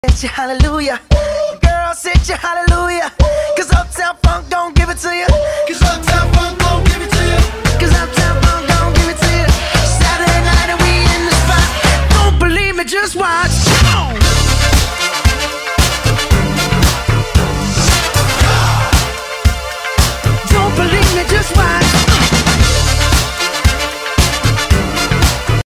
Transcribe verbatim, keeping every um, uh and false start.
Sit your hallelujah. Girl, sit your hallelujah. Cause Uptown Funk don't give it to you. Cause Uptown Funk don't give it to you. Cause Uptown Funk don't give it to you. Saturday night and we in the spot. Don't believe me, just watch.